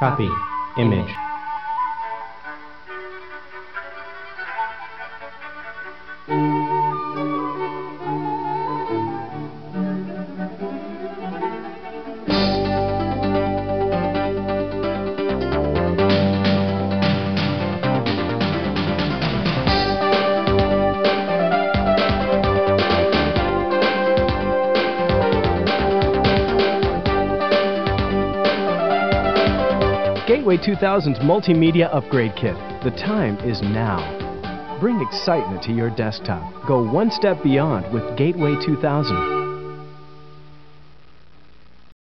Copy. Image. Gateway 2000's Multimedia Upgrade Kit. The time is now. Bring excitement to your desktop. Go one step beyond with Gateway 2000.